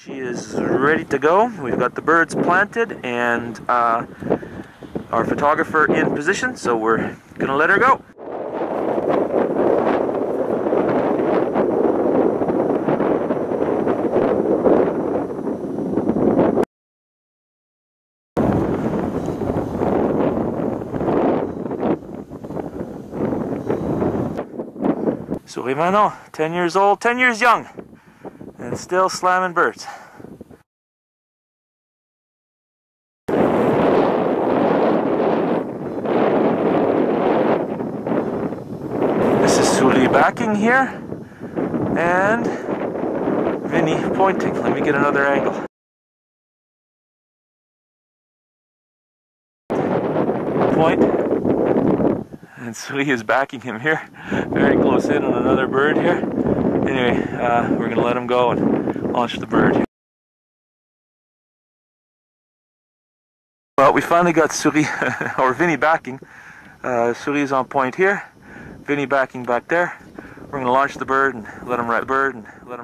She is ready to go. We've got the birds planted and our photographer in position, so we're gonna let her go. Souris-Manon, 10 years old, 10 years young, and still slamming birds. This is Souris backing here, and Vinnie pointing. Let me get another angle. Point, and Souris is backing him here, very close in on another bird here. Anyway, we're gonna let him go and launch the bird. Well, we finally got Souris, or Vinnie backing. Souris is on point here, Vinnie backing back there. We're gonna launch the bird and let him ride the bird and let him